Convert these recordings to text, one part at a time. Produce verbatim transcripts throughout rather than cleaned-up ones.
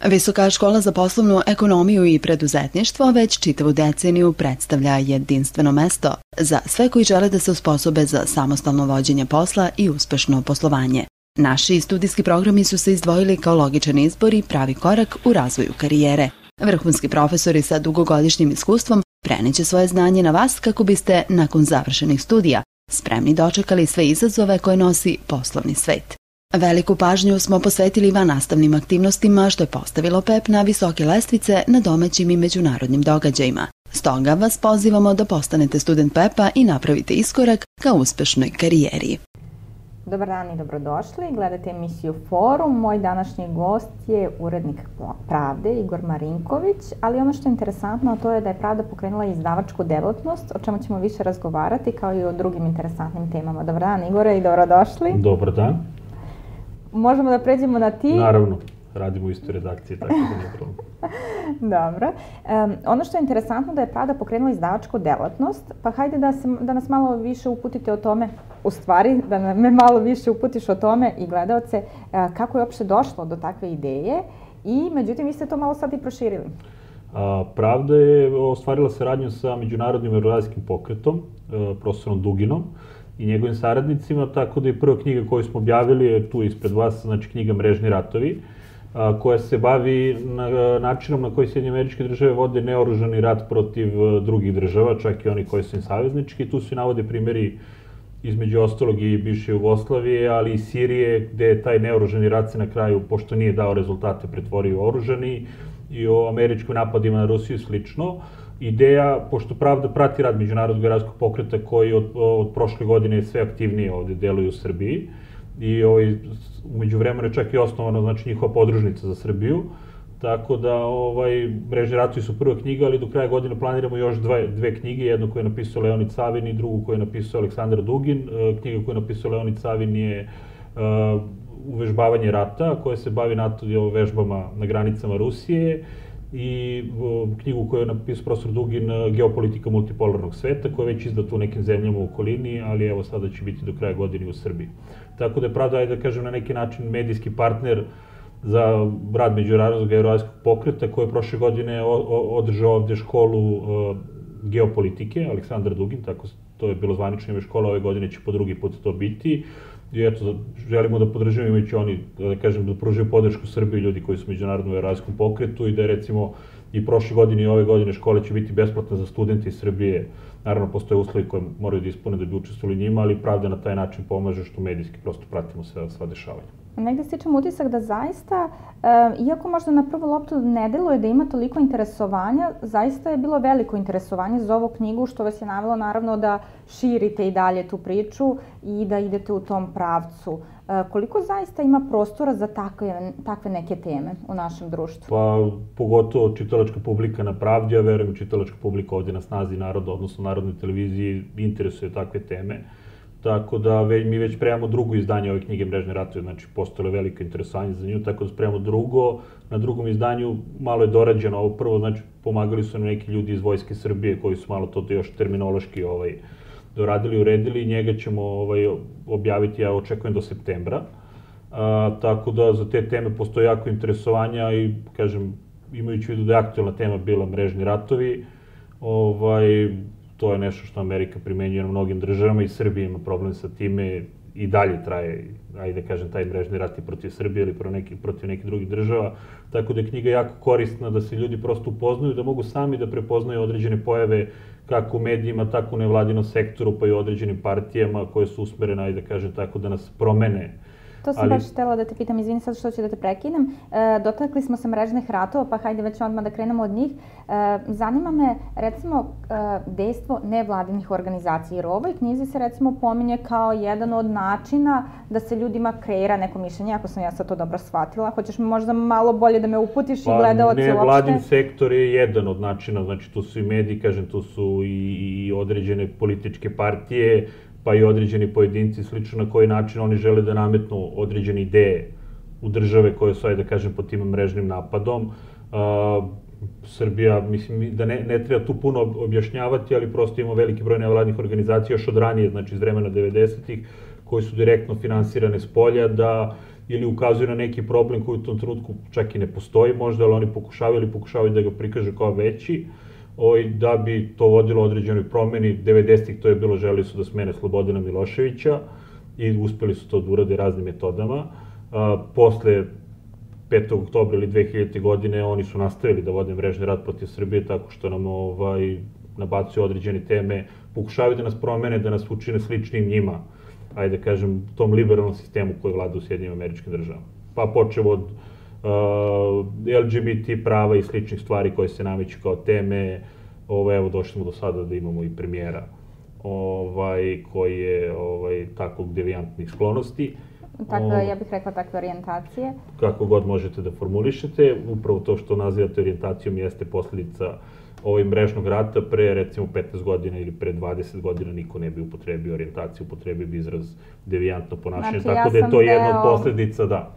Visoka škola za poslovnu ekonomiju i preduzetništvo već čitavu deceniju predstavlja jedinstveno mesto za sve koji žele da se osposobe za samostalno vođenje posla i uspešno poslovanje. Naši studijski programi su se izdvojili kao logičan izbor i pravi korak u razvoju karijere. Vrhunski profesori sa dugogodišnjim iskustvom preneće svoje znanje na vas kako biste, nakon završenih studija, spremni dočekali sve izazove koje nosi poslovni svet. Veliku pažnju smo posvetili vannastavnim aktivnostima, što je postavilo P E P na visoke lestvice na domaćim i međunarodnim događajima. Stoga vas pozivamo da postanete student P E P-a i napravite iskorak ka uspešnoj karijeri. Dobar dan i dobrodošli. Gledate emisiju Forum. Moj današnji gost je urednik Pravde, Igor Marinković, ali ono što je interesantno to je da je Pravda pokrenula izdavačku delatnost, o čemu ćemo više razgovarati, kao i o drugim interesantnim temama. Dobar dan, Igore, i dobrodošli. Dobar dan. Možemo da pređemo na ti? Naravno, radimo u istoj redakciji, tako da nije problem. Dobro. Um, ono što je interesantno da je Pravda pokrenula izdavačku delatnost, pa hajde da, se, da nas malo više uputite o tome, u stvari, da me malo više uputiš o tome i gledaoce, uh, kako je uopšte došlo do takve ideje i, međutim, vi ste to malo sad i proširili. A, Pravda je ostvarila saradnju sa Međunarodnim evroazijskim pokretom, uh, profesorom Duginom, i njegovim saradnicima, tako da je prva knjiga koju smo objavili je tu ispred vas, znači knjiga Mrežni ratovi, a, koja se bavi na, načinom na koji Sjedinjene Američke Države vode neoružani rat protiv drugih država, čak i oni koji su im saveznički. Tu se navode primjeri između ostalog i bivše Jugoslavije, ali i Sirije, gde je taj neoružani rat se na kraju, pošto nije dao rezultate, pretvorio u oružani, i o američkim napadima na Rusiju i slično. Ideja, pošto Pravda prati rad Međunarodnog evroazijskog pokreta koji od, od prošle godine sve aktivnije ovde deluju u Srbiji i ovaj, umeđu vremena je čak i osnovana, znači, njihova podružnica za Srbiju, tako da ovaj, Mrežni ratovi su prva knjiga, ali do kraja godine planiramo još dve, dve knjige, jednu koju je napisao Leonid Savin i drugu koju je napisao Aleksandar Dugin. Knjiga koju je napisao Leonid Savin je uh, Uvežbavanje rata, koja se bavi NATO vežbama na granicama Rusije, i knjigu koju je napisao profesor Dugin, Geopolitika multipolarnog sveta, koja je već izdata u nekim zemljama u okolini, ali evo sada će biti do kraja godine u Srbiji. Tako da je Pravda, ajde da kažem, na neki način medijski partner za rad Međunarodnog evroazijskog pokreta, koji je prošle godine održao ovde školu geopolitike, Aleksandar Dugin, tako to je bilo zvanično ime škola, ove godine će po drugi put to biti. I eto, želimo da podržimo, imajući oni, da kažem, da pružaju podršku Srbiji, ljudi koji su u Međunarodnom evroazijskom pokretu, i da je, recimo, i prošle godine i ove godine škole će biti besplatne za studente iz Srbije. Naravno, postoje uslovi koje moraju da ispune da bi učestvovali njima, ali Pravda na taj način pomaže što medijski prosto pratimo sve, sva dešavanja. Negde stičem utisak da zaista, iako možda na prvu loptu ne deluje da ima toliko interesovanja, zaista je bilo veliko interesovanje za ovu knjigu, što vas je navelo naravno da širite i dalje tu priču i da idete u tom pravcu. Koliko zaista ima prostora za takve, takve neke teme u našem društvu? Pa, pogotovo čitalačka publika na Pravdi, ja verujem čitalačka publika ovde na Snazi naroda, odnosno Narodnoj televiziji, interesuje takve teme. Tako da mi već spremamo drugo izdanje ove knjige Mrežni ratovi, znači postojalo veliko interesovanje za nju, tako da spremamo drugo. Na drugom izdanju malo je dorađeno ovo prvo, znači pomagali su nam neki ljudi iz Vojske Srbije koji su malo to još terminološki ovaj, doradili, uredili, i njega ćemo ovaj, objaviti, ja očekujem, do septembra. A, tako da za te teme postoje jako interesovanja i, kažem, imajući vidu da je aktualna tema bila Mrežni ratovi, ovaj, to je nešto što Amerika primenjuje na mnogim državama, i Srbija ima problem sa time, i dalje traje, ajde da kažem, taj mrežni rat i protiv Srbije ili protiv nekih, protiv nekih drugih država, tako da je knjiga jako korisna da se ljudi prosto upoznaju, da mogu sami da prepoznaju određene pojave kako u medijima, tako u nevladinom sektoru, pa i u određenim partijama koje su usmerene, ajde da kažem tako, da nas promene. To sam ali... baš htjela da te pitam, izvini sad što ću da te prekinem. E, dotakli smo se mrežnih ratova, pa hajde već odmah da krenemo od njih. E, zanima me, recimo, e, dejstvo nevladinih organizacija, jer u ovoj knjizi se, recimo, pominje kao jedan od načina da se ljudima kreira neko mišljenje, ako sam ja sad to dobro shvatila. Hoćeš mi možda malo bolje da me uputiš pa, i gledaoci uopšte? Nevladin sektor je jedan od načina, znači tu su i mediji, kažem, tu su i, i određene političke partije, pa i određeni pojedinci, slično na koji način oni žele da nametnu određene ideje u države koje su, ajde da kažem, pod tim mrežnim napadom. Uh, Srbija, mislim, da ne, ne treba tu puno objašnjavati, ali prosto ima veliki broj nevladnih organizacija još od ranije, znači iz vremena devedesetih, koji su direktno finansirane s polja, da ili ukazuju na neki problem koji u tom trenutku čak i ne postoji možda, ali oni pokušavaju ili pokušavaju da ga prikažu kao veći, da bi to vodilo određenoj promeni. devedesetih to je bilo, želeli su da smene Slobodana Miloševića i uspeli su to da urade raznim metodama. Posle petog oktobra ili dve hiljadite. godine oni su nastavili da vode mrežni rat protiv Srbije tako što nam nabacuju određene teme, pokušavaju da nas promene, da nas učine sličnim njima, ajde da kažem, tom liberalnom sistemu koji vlada u Sjedinjenim Američkim Državama. Pa počeo od L G B T prava i sličnih stvari koje se nameću kao teme. Evo, došli smo do sada da imamo i premijera koji je takvog devijantnih sklonosti. Ja bih rekla takve orijentacije. Kako god možete da formulišete. Upravo to što nazivate orijentacijom jeste posledica ovog mrežnog rata. Pre, recimo, petnaest godina ili pre dvadeset godina niko ne bi upotrebio orijentaciju, upotrebio bi izraz devijantno ponašanje. Tako da je to jedna od posledica, da.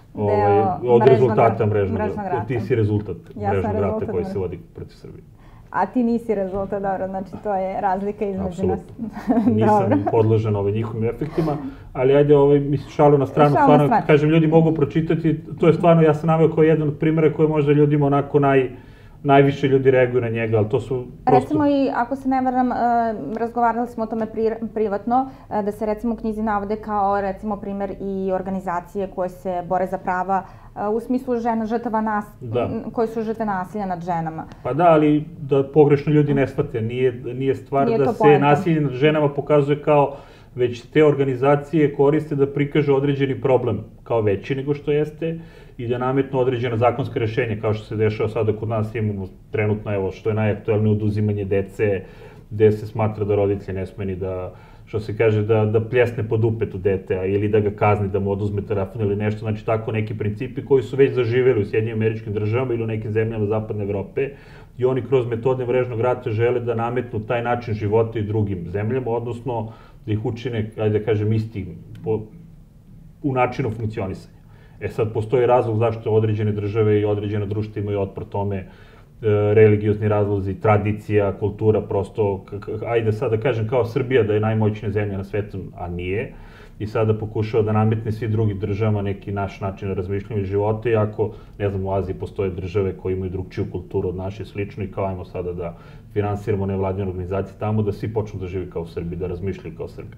Od rezultata mrežnog rata. Ti si rezultat mrežnog rata koji se vodi protiv Srbije. A ti nisi rezultat, dobro, znači to je razlika između nas. Nisam podložen njihovim efektima, ali ajde, mislim, šalu na stranu, stvarno, kažem, ljudi mogu pročitati, to je stvarno, ja sam naveo kao jedan od primjera koji možda ljudima onako naj... najviše ljudi reaguju na njega, ali to su prosto... Recimo i, ako se ne varam, razgovarali smo o tome privatno, da se recimo u knjizi navode kao recimo primjer i organizacije koje se bore za prava u smislu žena, žrtava koji su žrtve nasilja nad ženama. Pa da, ali da pogrešno ljudi ne shvate, nije stvar da se nasilje nad ženama pokazuje kao, već te organizacije koriste da prikažu određeni problem kao veći nego što jeste i da nametnu određena zakonska rešenja, kao što se dešava sada kod nas, imamo trenutno, evo, što je najaktuelnije, oduzimanje dece, gde se smatra da roditelj ne sme ni da, što se kaže, da pljesne po dupetu dete, ili da ga kazni, da mu oduzme telefon ili nešto, znači tako neki principi koji su već zaživjeli u Sjedinjenim Američkim Državama ili u nekim zemljama Zapadne Evrope i oni kroz metode mrežnog rata žele da nametnu taj način života i drugim zemljama, odnosno da ih učine, ajde da kažem, istim u načinu funkcionisanja. E sad, postoji razlog zašto određene države i određena društva imaju otpor tome, religiozni razlozi, tradicija, kultura, prosto, ajde sad da kažem kao Srbija da je najmoćnija zemlja na svetu, a nije, i sada pokušava da nametne svi drugi državama neki naš način razmišljanja i života, iako, ne znam, u Aziji postoje države koje imaju drugčiju kulturu od naše slično i kao ajmo sada da finansiramo nevladine organizacije tamo, da svi počnu da živi kao Srbi, da razmišljaju kao Srbi.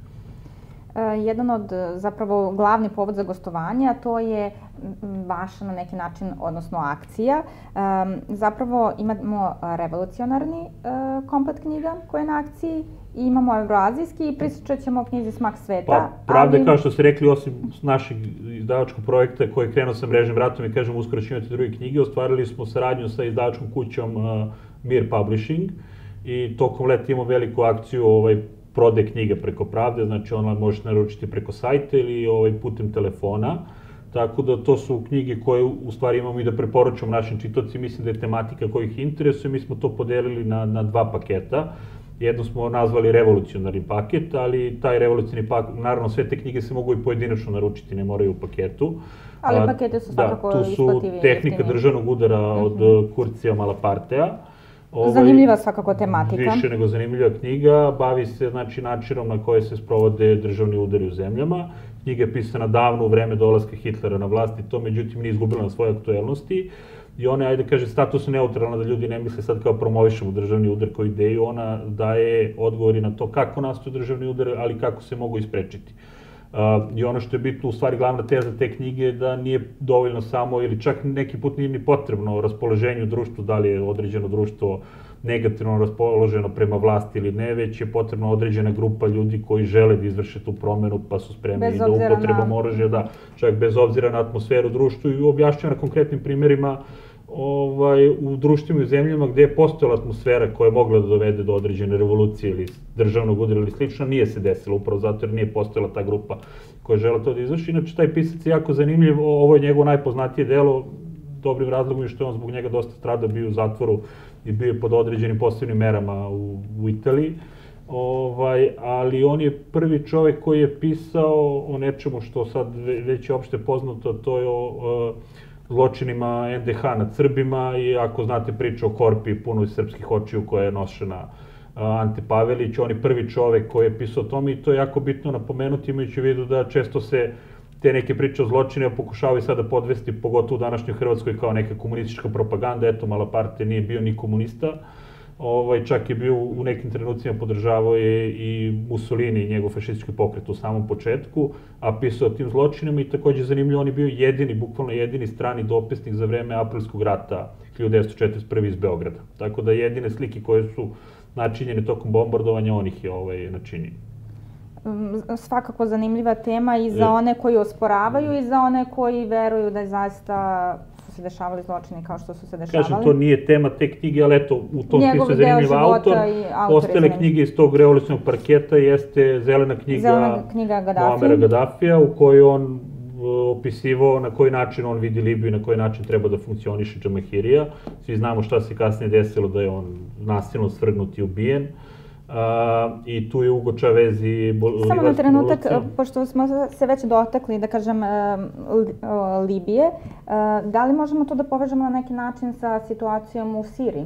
Jedan od zapravo glavni povod za gostovanje, a to je vaša na neki način, odnosno akcija. Zapravo imamo revolucionarni komplet knjiga koja je na akciji i imamo evroazijski i pričat ćemo o knjizi Smak sveta. Pa, pravda, kao što ste rekli, osim našeg izdavačkog projekta koji je krenuo sa mrežnim ratom i kažem uskoro ćemo imati druge knjige, ostvarili smo saradnju sa izdavačkom kućom Mir Publishing i tokom leta imamo veliku akciju prode knjige preko Pravde, znači ona možete naručiti preko sajta ili putem telefona, tako da to su knjige koje u stvari imamo i da preporučamo našim čitocima, mislim da je tematika koja ih interesuje, mi smo to podelili na dva paketa, jedno smo nazvali revolucionarni paket, ali taj revolucionarni paket, naravno sve te knjige se mogu i pojedinačno naručiti, ne moraju u paketu. Ali pakete su svakako isplativije. Da, tu su Tehnika državnog udara od Kurcija Malapartea. Zanimljiva svakako tematika. Više nego zanimljiva knjiga, bavi se načinom na koje se sprovode državni udari u zemljama. Knjiga je pisana davno u vreme dolaska Hitlera na vlast i to međutim nije izgubila na svoje aktuelnosti. I ona je, ajde kaže, statusno neutralna, da ljudi ne misle sad kao promovišemo državni udar kao ideju, ona daje odgovori na to kako nastaju državni udar, ali kako se mogu isprečiti. I ono što je bitno, u stvari glavna teza te knjige je da nije dovoljno samo, ili čak neki put nije ni potrebno raspoloženju u društvu, da li je određeno društvo negativno raspoloženo prema vlasti ili ne, već je potrebna određena grupa ljudi koji žele da izvrše tu promenu, pa su spremni i da upotrebom oružja, da čak bez obzira na atmosferu u društvu i objašnjava na konkretnim primjerima u društvima i u zemljama gde je postojala atmosfera koja je mogla da dovede do određene revolucije ili državnog udara ili slično, nije se desilo, upravo zato jer nije postojala ta grupa koja je žela to da izvrši. Inače, taj pisac je jako zanimljiv, ovo je njegovo najpoznatije delo, dobrim razlogom je što je on zbog njega dosta strada, bio u zatvoru i bio je pod određenim posebnim merama u Italiji, ali on je prvi čovek koji je pisao o nečemu što sad već je opšte poznato, to je o zločinima en de ha nad Srbima i ako znate priču o korpi punoj srpskih očiju koja je nošena Ante Pavelić, on je prvi čovek koji je pisao o tome i to je jako bitno napomenuti imajući u vidu da često se te neke priče o zločine pokušavaju sada podvesti, pogotovo u današnjoj Hrvatskoj, kao neka komunistička propaganda. Eto, Malaparte nije bio ni komunista. Ovaj, čak je bio u nekim trenucima podržavao je i Mussolini i njegov fašistički pokret u samom početku, a pisao o tim zločinima i takođe zanimljivo, on je bio jedini, bukvalno jedini strani dopisnik za vreme Aprilskog rata hiljadu devetsto četrdeset prve. iz Beograda. Tako da jedine slike koje su načinjene tokom bombardovanja, on ih je ovaj, načinio. Svakako zanimljiva tema i za one koji osporavaju i za one koji veruju da je zaista su se dešavali zločini kao što su se dešavali. Kažem, to nije tema te knjige, ali eto, u tom smislu je zanimljiv autor. Ostale knjige iz tog revolucionog parketa jeste Zelena knjiga Muamera Gadafija, u kojoj on opisivao na koji način on vidi Libiju i na koji način treba da funkcioniše Džamahirija. Svi znamo šta se kasnije desilo, da je on nasilno svrgnut i ubijen. I tu je Ugo Čavez i Bolivarska Samo na trenutak, pošto smo se već dotakli, da kažem, Libije, da li možemo to da povežemo na neki način sa situacijom u Siriji?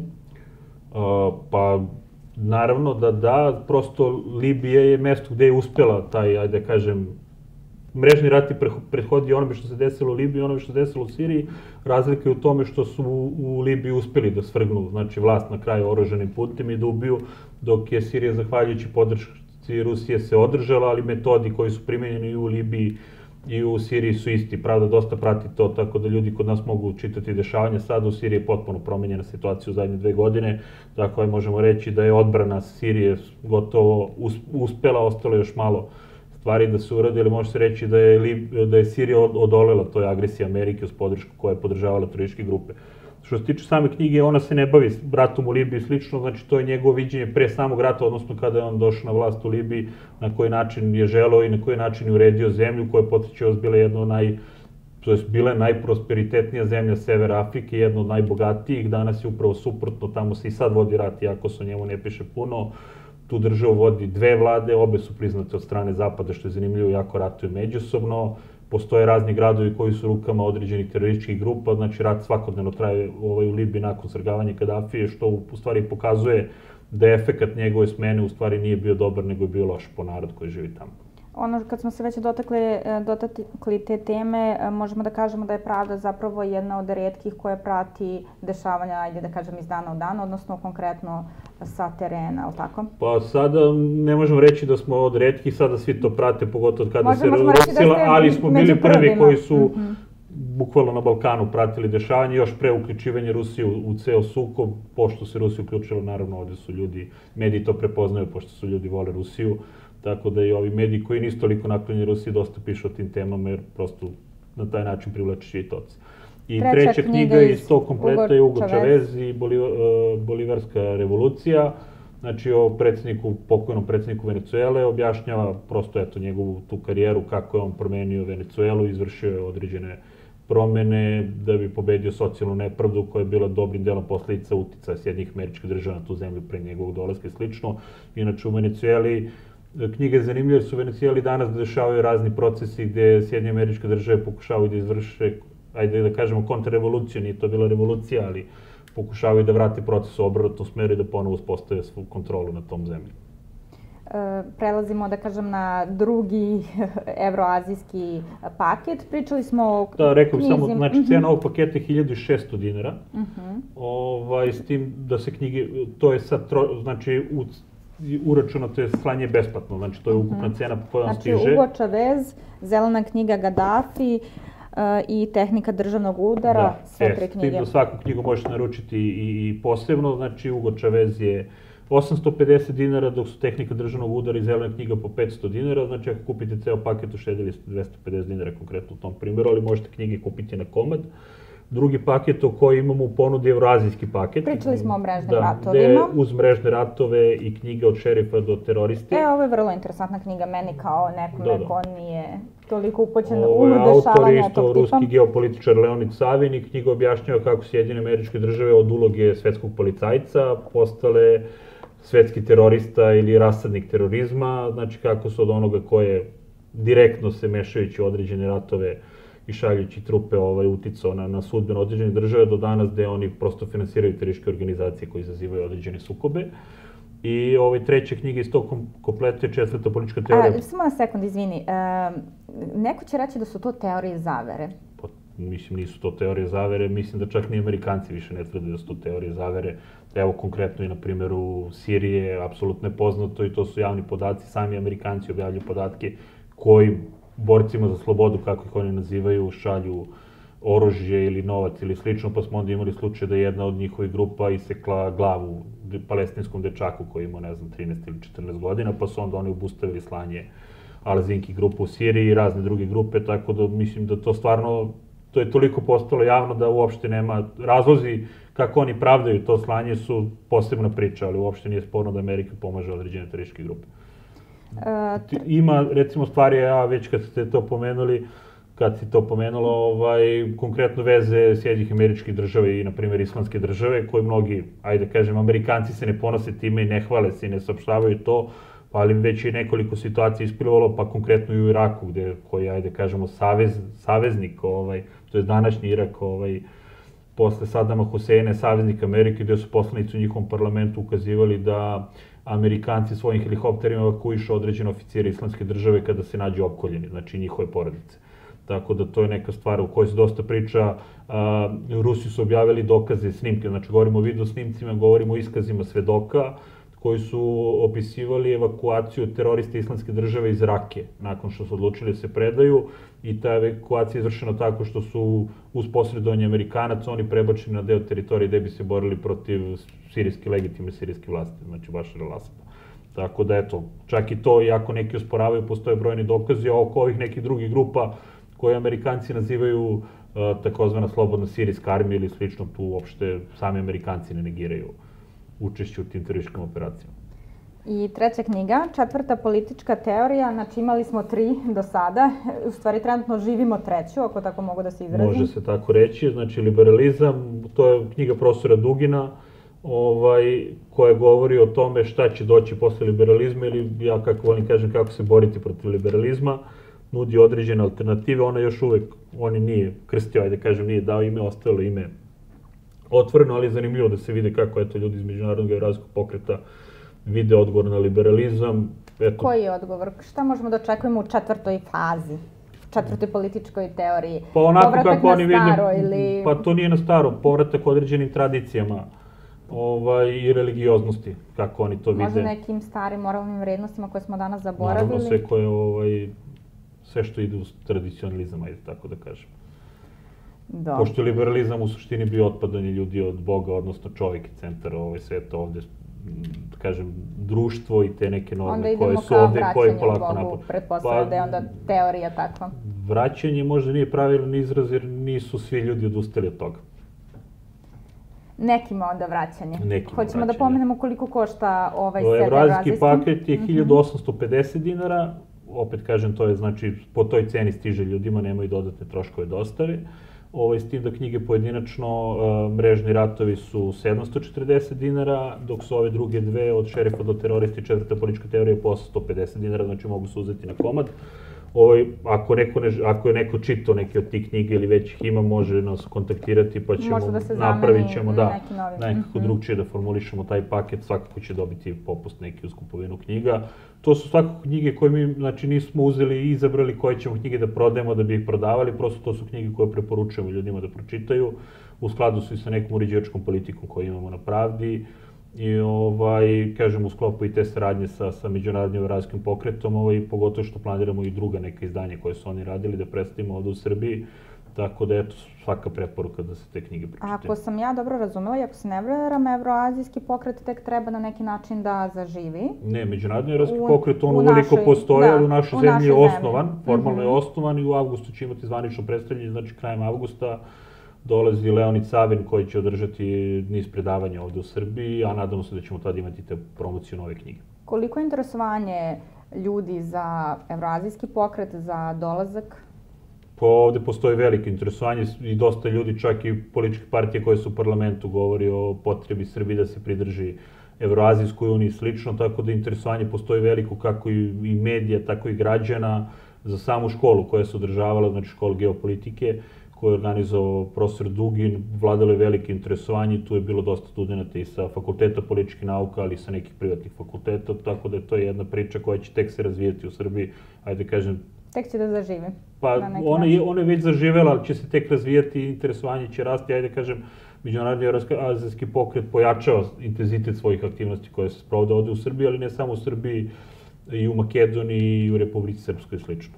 Pa, naravno da da, prosto Libija je mesto gde je uspela taj, ajde da kažem, mrežni rat je prethodio onome što se desilo u Libiji i onome što se desilo u Siriji. Razlika je u tome što su u Libiji uspeli da svrgnu, znači, vlast na kraju oružanim putem i da ubiju, dok je Sirija, zahvaljujući podršci Rusije, se održala, ali metodi koji su primenjeni i u Libiji i u Siriji su isti. Pravda dosta prati to, tako da ljudi kod nas mogu čitati dešavanja. Sada u Siriji je potpuno promenjena situacija u zadnje dve godine, tako možemo reći da je odbrana Sirije gotovo uspela, ostalo još malo stvari da se urade, ili može se reći da je, da je Sirija odolela toj agresiji Amerike uz podršku koja je podržavala terorističke grupe. Što se tiče same knjige, ona se ne bavi ratom u Libiji slično, znači to je njegovo viđenje pre samog rata, odnosno kada je on došao na vlast u Libiji, na koji način je želeo i na koji način je uredio zemlju, koja je podsjećao bila jedna od naj, to je bila najprosperitetnija zemlja Severa Afrike, jedna od najbogatijih. Danas je upravo suprotno, tamo se i sad vodi rat, iako se o njemu ne piše puno. Tu državu vodi dve vlade, obe su priznate od strane Zapada, što je zanimljivo, jako ratuju međusobno. Postoje razni gradovi koji su rukama određenih terorističkih grupa, znači rat svakodnevno traje u Libiji nakon svrgavanja Kadafije, što u stvari pokazuje da efekat njegove smene u stvari nije bio dobar, nego je bio loš po narod koji živi tamo. Ono, kad smo se već dotakli, dotakli te teme, možemo da kažemo da je Pravda zapravo jedna od retkih koja prati dešavanja, ajde da kažem, iz dana u dan, odnosno konkretno sa terena, ali tako? Pa sada ne možemo reći da smo od retkih, sada svi to prate, pogotovo od kada se Rusila, ali smo bili prvi koji su bukvalno na Balkanu pratili dešavanje, još pre uključivanja Rusije u ceo sukob, pošto se Rusija uključila, naravno ovde su ljudi, mediji to prepoznaju, pošto su ljudi vole Rusiju, tako da i ovi mediji koji nisu toliko naklonjeni Rusiji dosta pišu o tim temama, jer prosto na taj način privlači čitaoce. I treća knjiga iz tog kompleta je Ugo Čavez i Bolivarska revolucija, znači o predsjedniku, pokojnom predsjedniku Venecuele, objašnjava prosto eto njegovu tu karijeru, kako je on promenio Venecuelu, izvršio je određene promene da bi pobedio socijalnu nepravdu koja je bila dobrim delom posledica uticaja Sjedinjenih Američkih Država na tu zemlju pre njegovog dolaska i slično. Inače u Venecueli knjiga je zanimljiva, jer su u Venecueli danas dešavaju razni procesi gde Sjedinjene Američke Države pokušavaju da izvrše, ajde da kažemo, kontrarevoluciju, nije to bila revolucija, ali pokušavaju da vrate proces u obratnom smeru i da ponovo uspostave svu kontrolu na tom zemlji. Prelazimo, da kažem, na drugi evroazijski paket. Pričali smo o knjizi... Da, rekao bih samo, znači, cena ovog paketa je hiljadu šesto dinara, s tim da se knjige, to je sad, znači, uračunato je slanje besplatno, znači to je ukupna cena po kojoj on stiže. Znači, Ugo Čavez, Zelena knjiga Gadafi i Tehnika državnog udara, sve tre knjige. Da, s tim da svaku knjigu možete naručiti i posebno, znači Ugo Čavez je osamsto pedeset dinara, dok su Tehnika državnog udara i Zelena knjiga po petsto dinara, znači ako kupite ceo paket, uštedili ste dvesta pedeset dinara konkretno u tom primjeru, ali možete knjige kupiti na komad. Drugi paket o koji imamo u ponudi je evroazijski paket. Pričali smo o mrežnim ratovima. Da, gde uz mrežne ratove i knjige od šerifa do teroristi. E, ovo je vrlo interesantna knjiga meni kao nekome ko nije toliko upoćen u dešavanja tog tipa. Autor je isto ruski geopolitičar Leonid Savin i knjiga objašnjava kako Sjedinjene Američke Države od uloge svetskog policajca postale svetski terorista ili rasadnik terorizma, znači kako su od onoga koje direktno se mešajući u određene ratove i šaljući trupe uticao na sudbeno određene države do danas gde oni prosto finansiraju terorističke organizacije koje izazivaju određene sukobe. I treća knjiga iz tog kompleta je Četvrta politička teorija. Samo na sekund, izvini. neko će reći da su to teorije zavere. Pa, mislim, nisu to teorije zavere, mislim da čak ni Amerikanci više ne tvrde da su to teorije zavere. Evo, konkretno i na primjeru Sirije, apsolutno je poznato i to su javni podaci, sami Amerikanci objavljaju podatke koji borcima za slobodu, kako ih oni nazivaju, šalju oružje ili novac ili slično, pa smo onda imali slučaj da je jedna od njihovih grupa isekla glavu palestinskom dečaku koji imao, ne znam, trinaest ili četrnaest godina, pa su onda oni obustavili slanje Al-Zinki grupu u Siriji i razne druge grupe, tako da mislim da to stvarno, to je toliko postalo javno da uopšte nema razlozi kako oni pravdaju to slanje su posebna priča, ali uopšte nije sporno da Amerika pomaže određene terorističke grupe. Ima, recimo, stvari, ja već kad ste to pomenuli, kad si to pomenulo, ovaj, konkretno veze Sjedinjenih Američkih Država i, na primjer, Islamske države, koji mnogi, ajde kažem, Amerikanci se ne ponose time i ne hvale se i ne saopštavaju to, ali već je nekoliko situacija isplivalo, pa konkretno i u Iraku, gde, koji, ajde kažemo, savez, saveznik, ovaj, to je današnji Irak, ovaj, posle Sadama Huseina, saveznik Amerike, gde su poslanici u njihovom parlamentu ukazivali da Amerikanci svojim helikopterima evakuišu određene oficire Islamske države kada se nađu opkoljeni, znači njihove porodice. Tako da to je neka stvar u kojoj se dosta priča. Rusi su objavili dokaze, snimke, znači govorimo o video snimcima, govorimo o iskazima svedoka koji su opisivali evakuaciju terorista Islamske države iz Rake, nakon što su odlučili da se predaju, i ta evakuacija je izvršena tako što su uz posredovanje Amerikanaca oni prebačeni na deo teritorije gde bi se borili protiv sirijske, legitimne sirijske vlasti, znači Bašara al-Asada. Tako da, eto, čak i to, iako neki osporavaju, postoje brojni dokazi, a oko ovih nekih drugih grupa koje Amerikanci nazivaju takozvana slobodna sirijska armija ili slično, tu uopšte sami Amerikanci ne negiraju učešće u tim terorističkim operacijama. I treća knjiga, četvrta politička teorija, znači imali smo tri do sada, u stvari trenutno živimo treću, ako tako mogu da se izrazim. Može se tako reći, znači liberalizam, to je knjiga profesora Dugina, ovaj, koja govori o tome šta će doći posle liberalizma ili, ja kako volim kažem, kako se boriti protiv liberalizma, nudi određene alternative, ona još uvek, on je nije krstio, ajde kažem, nije dao ime, ostalo ime otvoreno, ali je zanimljivo da se vide kako, eto, ljudi iz Međunarodnog evrazijskog pokreta vide odgovor na liberalizam. Eto. Koji je odgovor? Šta možemo da očekujemo u četvrtoj fazi? Četvrtoj političkoj teoriji? Pa onako povratak kako oni vide, staro ili... pa to nije na staro, povratak određenim tradicijama ovaj, i religioznosti, kako oni to vide. Možda nekim starim moralnim vrednostima koje smo danas zaboravili? Naravno, sve koje, ovaj, sve što ide u tradicionalizam, ajde tako da kažem. Dobro. Pošto je liberalizam u suštini bio otpadanje ljudi od Boga, odnosno čovjek i centar ovaj sveta ovde, da kažem, društvo i te neke norme koje su ovde, koje polako napad. Onda idemo kao vraćanje u Bogu, pretpostavljam da je onda teorija takva. Vraćanje možda nije pravilan izraz jer nisu svi ljudi odustali od toga. Nekima onda vraćanje. Nekima Hoćemo vraćanje. Da pomenemo koliko košta ovaj set evrazijski paket je hiljadu osamsto pedeset dinara, opet kažem, to je znači po toj ceni stiže ljudima, nemaju dodatne troškove dostave. Ovaj, s tim da knjige pojedinačno, uh, mrežni ratovi su sedamsto četrdeset dinara, dok su ove druge dve, od šerifa do teroristi, četvrta politička teorija, po sto pedeset dinara, znači mogu se uzeti na komad. Ovaj, ako, neko ne, ako je neko čitao neke od tih knjiga ili već ih ima, može nas kontaktirati pa ćemo, da se napravit ćemo, da, neki novi. nekako mm-hmm. drugčije da formulišemo taj paket, svakako će dobiti popust neki uz kupovinu knjiga. To su svakako knjige koje mi, znači, nismo uzeli i izabrali koje ćemo knjige da prodajemo da bi ih prodavali, prosto to su knjige koje preporučujemo ljudima da pročitaju, u skladu su i sa nekom uređivačkom politikom koju imamo na Pravdi. I, ovaj, kažem, u sklopu i te saradnje sa, sa Međunarodnim evrazijskim pokretom, ovaj, pogotovo što planiramo i druga neka izdanja koje su oni radili da predstavimo ovde u Srbiji, tako da, eto, svaka preporuka da se te knjige pročitaju. Ako sam ja dobro razumela i ako se ne varam, evroazijski pokret tek treba na neki način da zaživi? Ne, Međunarodni evrazijski pokret, on uveliko postoje, ali u našoj zemlji je osnovan, formalno je osnovan i u avgustu će imati zvanično predstavljanje, znači krajem avgusta dolazi Leonid Savin koji će održati niz predavanja ovde u Srbiji, a nadamo se da ćemo tada imati te promociju nove knjige. Koliko je interesovanje ljudi za evroazijski pokret, za dolazak? Pa ovde postoji veliko interesovanje i dosta ljudi, čak i političke partije koje su u parlamentu, govori o potrebi Srbije da se pridrži Evroazijskoj uniji i slično, tako da interesovanje postoji veliko kako i medija, tako i građana za samu školu koja se održavala, znači školu geopolitike, koju je organizovao profesor Dugin, vladalo je veliko interesovanje, tu je bilo dosta studenta i sa fakulteta političkih nauka, ali i sa nekih privatnih fakulteta, tako da je to jedna priča koja će tek se razvijati u Srbiji, ajde kažem, Tek će da zaživi. Pa ona je, ona je već zaživela, ali će se tek razvijati i interesovanje će rasti. Ajde kažem, Međunarodni azijski pokret pojačava intenzitet svojih aktivnosti koje se sprovode ovde u Srbiji, ali ne samo u Srbiji, i u Makedoniji, i u Republici Srpskoj i slično.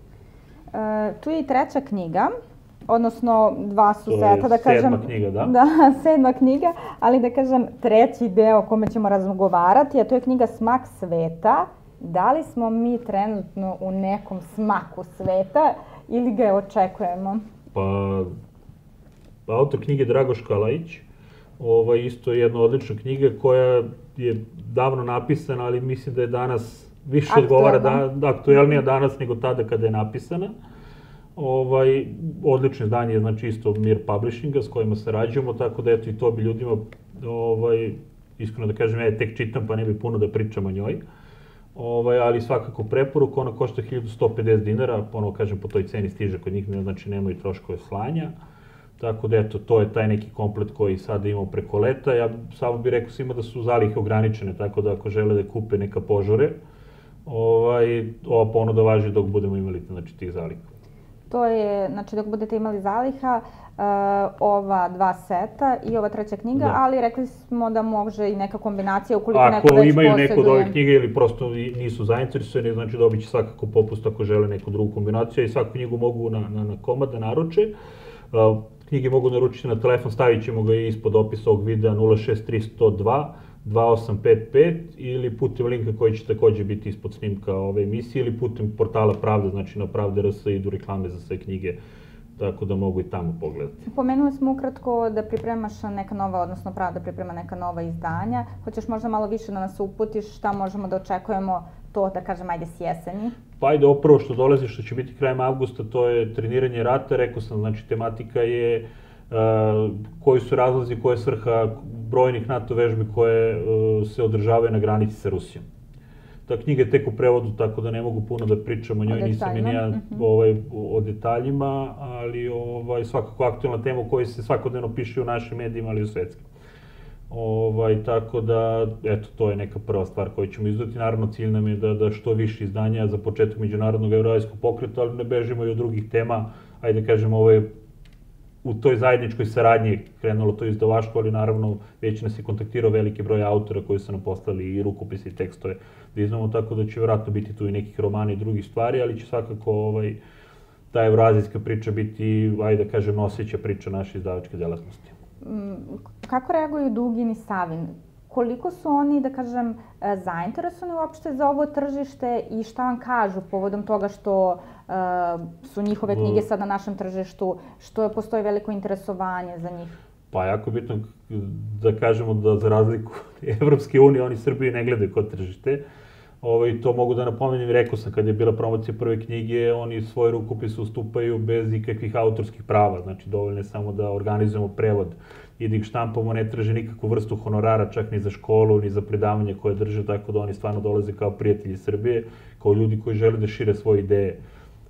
E, tu je i treća knjiga, odnosno dva su seta, da kažem... Sedma knjiga, da? Da, sedma knjiga, ali da kažem treći deo o kome ćemo razgovarati, a to je knjiga Smak sveta. Da li smo mi trenutno u nekom smaku sveta ili ga očekujemo? Pa, autor knjige Dragoš Kalajić, ovaj, isto je jedna odlična knjiga koja je davno napisana, ali mislim da je danas više odgovara, da, aktuelnija danas nego tada kada je napisana. Ovaj, odlično izdanje je, znači, isto Mir Publishinga s kojima sarađujemo, tako da eto i to bi ljudima, ovaj, iskreno da kažem, ja tek čitam pa ne bi puno da pričam o njoj. Ovaj, ali svakako preporuka, ona košta hiljadu sto pedeset dinara, ponovo kažem, po toj ceni stiže kod njih, znači nemaju troškove slanja. Tako da eto, to je taj neki komplet koji sada imamo preko leta. Ja samo bih rekao svima da su zalihe ograničene, tako da ako žele da kupe neka požure, ovaj, ova ponuda važi dok budemo imali, znači, tih zaliha. To je, znači, dok budete imali zaliha, uh, ova dva seta i ova treća knjiga, da. Ali rekli smo da može i neka kombinacija ukoliko ako neko već posjeduje. Ako imaju neko od ove knjige ili prosto nisu zainteresovani, znači dobit će svakako popust ako žele neku drugu kombinaciju i svaku knjigu mogu na, na, na komad da naruče. Uh, knjige mogu naručiti na telefon, stavit ćemo ga ispod opisa ovog videa nula šest tri jedan nula dva dva osam pet pet ili putem linka koji će takođe biti ispod snimka ove emisije ili putem portala Pravda, znači na Pravda R S idu reklame za sve knjige, tako da mogu i tamo pogledati. Pomenuli smo ukratko da pripremaš neka nova, odnosno Pravda priprema neka nova izdanja. Hoćeš možda malo više da nas uputiš šta možemo da očekujemo to, da kažem, ajde s jeseni? Pa ajde, opravo što dolazi, što će biti krajem avgusta, to je treniranje rata, rekao sam, znači tematika je uh, koji su razlozi, koja je svrha brojnih NATO vežbi koje uh, se održavaju na granici sa Rusijom. Ta knjiga je tek u prevodu, tako da ne mogu puno da pričam o njoj, nisam i nija ovaj, o detaljima, ali ovaj, svakako aktualna tema u kojoj se svakodnevno piše u našim medijima, ali i u svetskim. Ovaj, tako da, eto, to je neka prva stvar koju ćemo izdati. Naravno, cilj nam je da, da što više izdanja za početak Međunarodnog evroazijskog pokreta, ali ne bežimo i od drugih tema. Ajde, kažemo, ovo je u toj zajedničkoj saradnji krenulo to izdavaštvo, ali naravno već nas je kontaktirao veliki broj autora koji su nam poslali i rukopise i tekstove da izdamo, tako da će vjerojatno biti tu i nekih romana i drugih stvari, ali će svakako ovaj, ta evroazijska priča biti, ajde da kažem, noseća priča naše izdavačke delatnosti. Kako reaguju Dugin i Savin? Koliko su oni, da kažem, zainteresovani uopšte za ovo tržište i šta vam kažu povodom toga što uh, su njihove knjige sad na našem tržištu, što postoji veliko interesovanje za njih? Pa jako bitno da kažemo da za razliku Evropske unije, oni Srbiji ne gledaju kod tržište. Ovaj, to mogu da napomenem, rekao sam kad je bila promocija prve knjige, oni svoje rukopise ustupaju bez ikakvih autorskih prava, znači dovoljno je samo da organizujemo prevod i da ih štampamo, ne traže nikakvu vrstu honorara, čak ni za školu, ni za predavanje koje drže, tako da oni stvarno dolaze kao prijatelji Srbije, kao ljudi koji žele da šire svoje ideje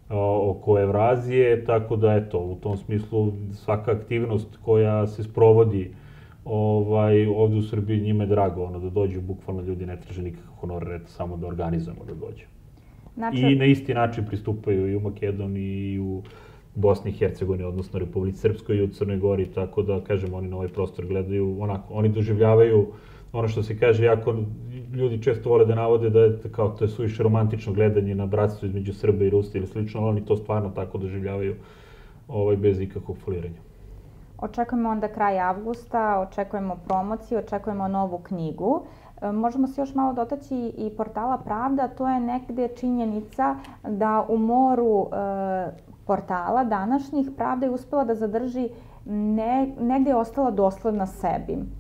oko Evrazije, tako da eto, u tom smislu svaka aktivnost koja se sprovodi ovaj, ovde u Srbiji njima je drago, ono, da dođu, bukvalno ljudi ne traže nikakav honorar, eto, samo da organizujemo da dođu. Znači... I na isti način pristupaju i u Makedoniji i u Bosni i Hercegovini, odnosno Republici Srpskoj i u Crnoj Gori, tako da, kažem, oni na ovaj prostor gledaju, onako, oni doživljavaju ono što se kaže, jako ljudi često vole da navode da je kao to je suviše romantično gledanje na bratstvo između Srba i Rusa ili slično, ali oni to stvarno tako doživljavaju ovaj, bez ikakvog foliranja. Očekujemo onda kraj avgusta, očekujemo promociju, očekujemo novu knjigu. Možemo se još malo dotaći i portala Pravda, to je negde činjenica da u moru e, portala današnjih Pravda je uspela da zadrži, ne, negde je ostala dosledna sebi. E,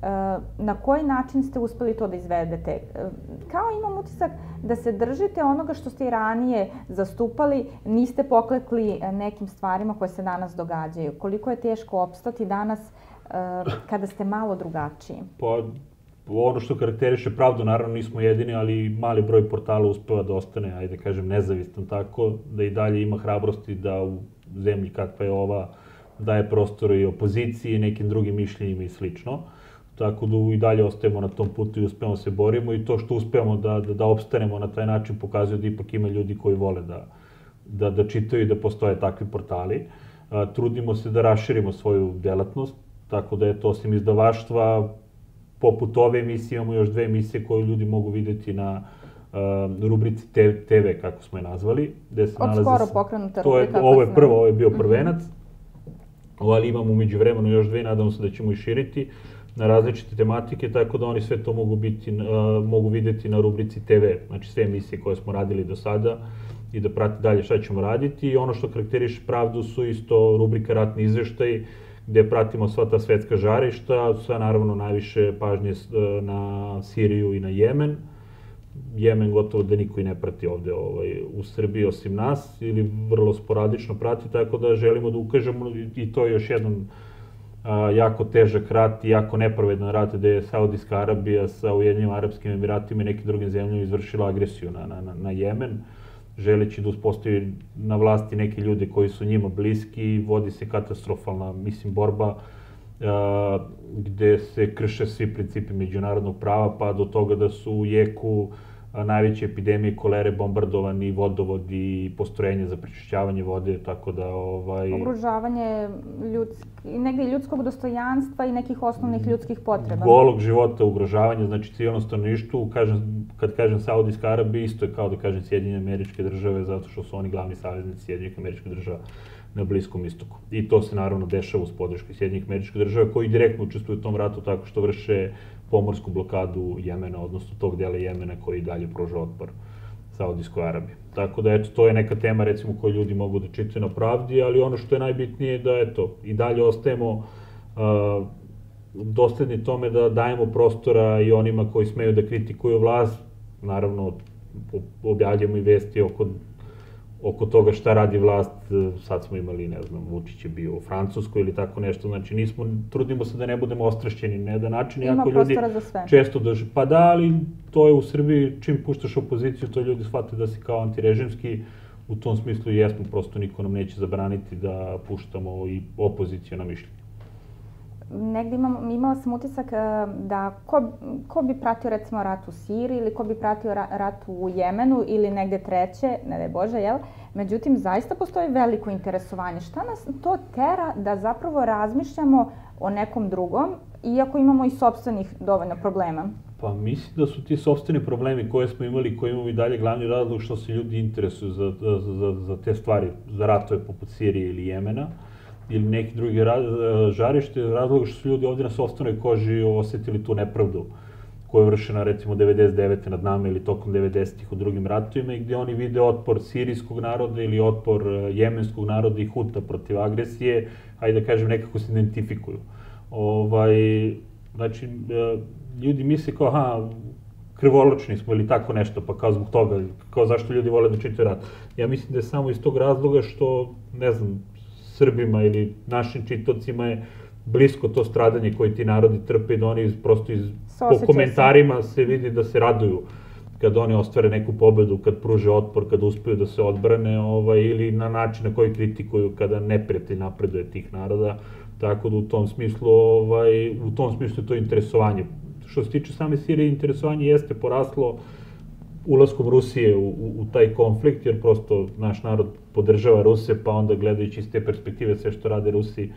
na koji način ste uspeli to da izvedete? E, kao imam utisak da se držite onoga što ste i ranije zastupali, niste poklekli nekim stvarima koje se danas događaju. Koliko je teško opstati danas e, kada ste malo drugačiji? Pa, ono što karakteriše Pravdu, naravno nismo jedini, ali mali broj portala uspeva da ostane, ajde kažem, nezavistan tako, da i dalje ima hrabrosti da u zemlji kakva je ova daje prostor i opoziciji i nekim drugim mišljenjima i slično. Tako da i dalje ostajemo na tom putu i uspemo se borimo i to što uspemo da, da, da opstanemo na taj način pokazuje da ipak ima ljudi koji vole da, da, da čitaju i da postoje takvi portali. Trudimo se da raširimo svoju delatnost, tako da je to osim izdavaštva, poput ove emisije imamo još dve emisije koje ljudi mogu videti na rubrici te ve, kako smo je nazvali. Od skoro pokrenuta rubrika. Ovo je prvo, ovo je bio prvenac, ali imamo umeđu vremenu još dve, nadamo se da ćemo i širiti na različite tematike, tako da oni sve to mogu, biti, mogu videti na rubrici te ve, znači sve emisije koje smo radili do sada i da prati dalje šta ćemo raditi. I ono što karakteriše Pravdu su isto rubrika Ratni izveštaj, gde pratimo sva ta svetska žarišta, sve naravno najviše pažnje na Siriju i na Jemen. Jemen gotovo da niko i ne prati ovde ovaj, u Srbiji osim nas, ili vrlo sporadično prati, tako da želimo da ukažemo, i to je još jedan a, jako težak rat i jako nepravedan rat, gde je Saudijska Arabija sa Ujedinjenim Arapskim Emiratima i nekim drugim zemljama izvršila agresiju na, na, na Jemen, želeći da uspostavi na vlasti neke ljude koji su njima bliski i vodi se katastrofalna, mislim, borba a, gde se krše svi principi međunarodnog prava, pa do toga da su u jeku a, najveće epidemije kolere bombardovani vodovodi i postrojenja za prečišćavanje vode, tako da... Ovaj... Ugrožavanje ljudski, negde ljudskog dostojanstva i nekih osnovnih ljudskih potreba. Golog života, ugrožavanje, znači civilno stanovništvo, kažem, kad kažem Saudijska Arabija, isto je kao da kažem Sjedinjene Američke Države, zato što su oni glavni saveznici Sjedinjenih Američkih Država na Bliskom istoku. I to se naravno dešava uz podršku Sjedinjenih Američkih Država, koji direktno učestvuju u tom ratu tako što vrše pomorsku blokadu Jemena, odnosno tog dela Jemena koji dalje pruža otpor Saudijskoj Arabiji. Tako da, eto, to je neka tema, recimo, koju ljudi mogu da čitaju na Pravdi, ali ono što je najbitnije je da, eto, i dalje ostajemo uh, dosledni tome da dajemo prostora i onima koji smeju da kritikuju vlast. Naravno, objavljamo i vesti oko oko toga šta radi vlast. Sad smo imali, ne znam, Vučić je bio u Francuskoj ili tako nešto, znači nismo, trudimo se da ne budemo ostrašćeni na jedan način. Ima prostora za sve. Često drži, pa da, ali to je u Srbiji, čim puštaš opoziciju, to ljudi shvate da si kao antirežimski, u tom smislu i jesmo, prosto niko nam neće zabraniti da puštamo i opoziciju na mišljenje. Negde imam, imala sam utisak da ko, ko bi pratio recimo rat u Siriji ili ko bi pratio rat u Jemenu ili negde treće, ne daj Bože, jel? Međutim, zaista postoji veliko interesovanje. Šta nas to tera da zapravo razmišljamo o nekom drugom, iako imamo i sopstvenih dovoljno problema? Pa mislim da su ti sopstveni problemi koje smo imali, koje imamo i dalje glavni razlog što se ljudi interesuju za, za, za te stvari, za ratove poput Sirije ili Jemena, ili neki drugi žarište, razloga što su ljudi ovdje na sopstvenoj koži osetili tu nepravdu koja je vršena recimo devedeset devete nad nama ili tokom devedesetih u drugim ratovima i gdje oni vide otpor sirijskog naroda ili otpor jemenskog naroda i Huta protiv agresije, ajde da kažem, nekako se identifikuju. Ovaj, znači, ljudi misle kao, aha, krvoločni smo ili tako nešto, pa kao zbog toga, kao zašto ljudi vole da čitaju rat. Ja mislim da je samo iz tog razloga što, ne znam, Srbima ili našim čitocima je blisko to stradanje koje ti narodi trpe i da oni prosto iz, po komentarima se vidi da se raduju kad oni ostvare neku pobedu, kad pruže otpor, kad uspeju da se odbrane, ovaj, ili na način na koji kritikuju kada neprijatelj napreduje tih naroda. Tako da u tom smislu, ovaj, u tom smislu je to interesovanje. Što se tiče same Sirije, interesovanje jeste poraslo ulaskom Rusije u, u, u taj konflikt, jer prosto naš narod podržava Ruse, pa onda gledajući iz te perspektive sve što rade Rusi,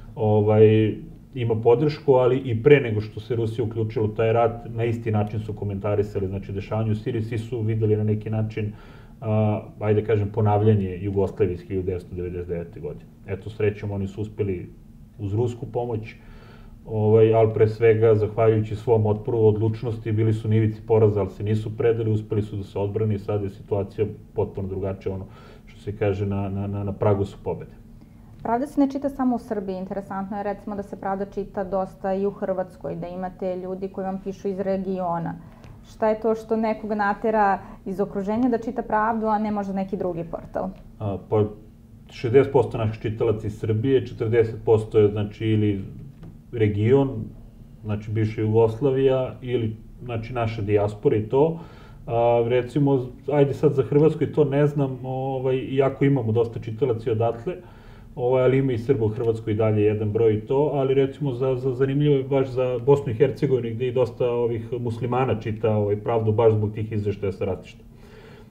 ovaj, ima podršku, ali i pre nego što se Rusija uključila u taj rat, na isti način su komentarisali, znači dešavanje u Siriji, svi su videli na neki način, a, ajde kažem, ponavljanje Jugoslavije iz hiljadu devetsto devedeset devete. godine. Eto, srećom, oni su uspeli uz rusku pomoć, ovaj, ali pre svega, zahvaljujući svom otporu, odlučnosti, bili su na ivici poraza, ali se nisu predali, uspeli su da se odbrani i sada je situacija potpuno drugačija, ono što se kaže, na, na, na, na pragu su pobede. Pravda se ne čita samo u Srbiji, interesantno je recimo da se Pravda čita dosta i u Hrvatskoj, da imate ljudi koji vam pišu iz regiona. Šta je to što nekog natera iz okruženja da čita Pravdu, a ne možda neki drugi portal? A, pa šezdeset posto naših čitalaca iz Srbije, četrdeset posto je znači ili region, znači bivša Jugoslavija, ili znači naša dijaspora i to. A, recimo, ajde sad za Hrvatsku i to ne znam, ovaj, iako imamo dosta čitalaca i odatle, ovaj, ali ima i Srba u Hrvatskoj i dalje jedan broj i to, ali recimo za, za zanimljivo je baš za Bosnu i Hercegovinu gdje i dosta ovih muslimana čita ovaj, Pravdu baš zbog tih izveštaja sa ratišta.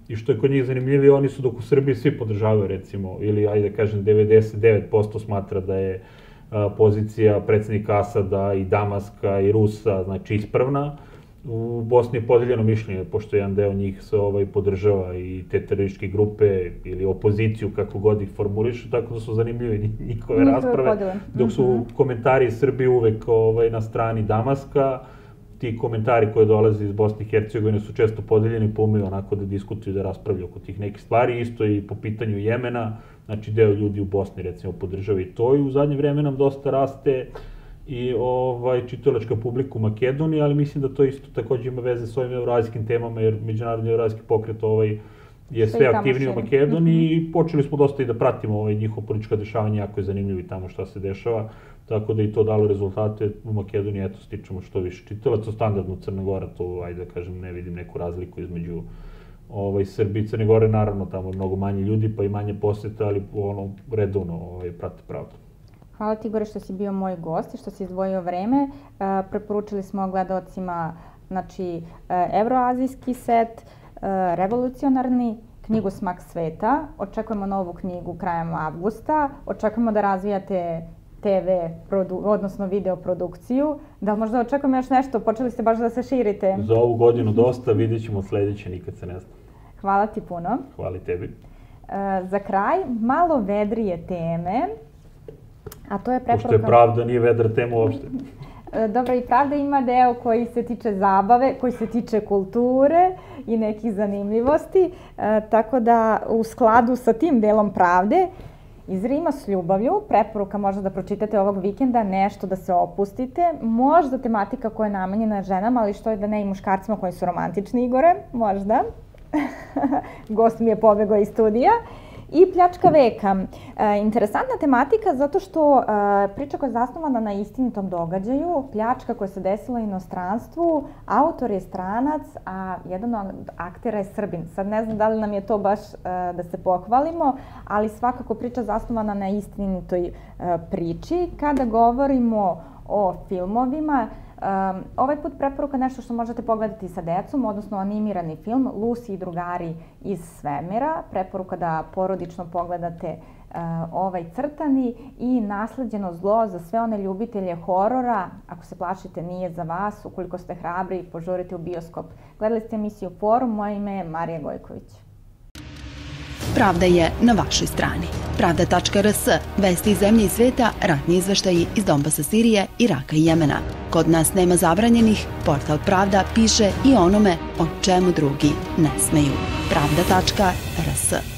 I što je kod njih zanimljivije, oni su dok u Srbiji svi podržavaju, recimo, ili, ajde da kažem, devedeset devet posto smatra da je pozicija predsednika Asada i Damaska i Rusa, znači, ispravna. U Bosni je podeljeno mišljenje, pošto jedan deo njih se ovaj, podržava i te terorističke grupe ili opoziciju, kako god ih formulišu, tako da su zanimljive njihove rasprave. Dok su komentari iz Srbije uvek ovaj, na strani Damaska, ti komentari koji dolaze iz Bosne i Hercegovine su često podeljeni, pa umeju onako da diskutuju, da raspravljaju oko tih nekih stvari. Isto i po pitanju Jemena, znači deo ljudi u Bosni recimo podržava i to, i u zadnje vreme nam dosta raste i ovaj, čitalačka publika u Makedoniji, ali mislim da to isto takođe ima veze s ovim eurazijskim temama, jer Međunarodni eurazijski pokret ovaj, je sve aktivniji u Makedoniji i počeli smo dosta i da pratimo ovaj, njihovo politička dešavanja, jako je zanimljivo i tamo šta se dešava, tako da i to dalo rezultate. U Makedoniji, eto, stičemo što više čitalaca, standardno Crna Gora, to, ajde da kažem, ne vidim neku razliku između ovaj, Srbije i Crne Gore, naravno, tamo je mnogo manje ljudi, pa i manje posete, ali ono, redovno ovaj, prate pravdu. Hvala ti, Igore, što si bio moj gost i što si izdvojio vreme. Preporučili smo gledalcima, znači, evroazijski set, revolucionarni, knjigu Smak sveta. Očekujemo novu knjigu krajem avgusta. Očekujemo da razvijate te ve, odnosno video produkciju. Da li možda očekujemo još nešto? Počeli ste baš da se širite. Za ovu godinu dosta, vidjet ćemo sledeće, nikad se ne zna. Hvala ti puno. Hvala i tebi. Za kraj, malo vedrije teme, a to je preporuka... Pošto je pravda, nije vedra tema uopšte. Dobro, i pravda ima deo koji se tiče zabave, koji se tiče kulture i nekih zanimljivosti, tako da u skladu sa tim delom pravde, iz Rima s ljubavlju, preporuka možda da pročitate ovog vikenda, nešto da se opustite, možda tematika koja je namenjena ženama, ali što je da ne i muškarcima koji su romantični, Igore, možda. Gost mi je pobegao iz studija. I Pljačka veka. E, interesantna tematika zato što e, priča koja je zasnovana na istinitom događaju, pljačka koja se desila u inostranstvu, autor je stranac, a jedan od aktera je Srbin. Sad ne znam da li nam je to baš e, da se pohvalimo, ali svakako priča zasnovana na istinitoj e, priči. Kada govorimo o filmovima, Um, ovaj put preporuka nešto što možete pogledati sa decom, odnosno animirani film Lucy i drugari iz svemira. Preporuka da porodično pogledate uh, ovaj crtani i Nasleđeno zlo za sve one ljubitelje horora. Ako se plašite, nije za vas. Ukoliko ste hrabri, požurite u bioskop. Gledali ste emisiju Forum, moje ime je Marija Gojković. Pravda je na vašoj strani. Pravda tačka er es, vesti iz zemlje i sveta, ratni izveštaji iz Donbasa, Sirije, Iraka i Jemena. Kod nas nema zabranjenih, portal Pravda piše i onome o čemu drugi ne smeju. Pravda tačka er es.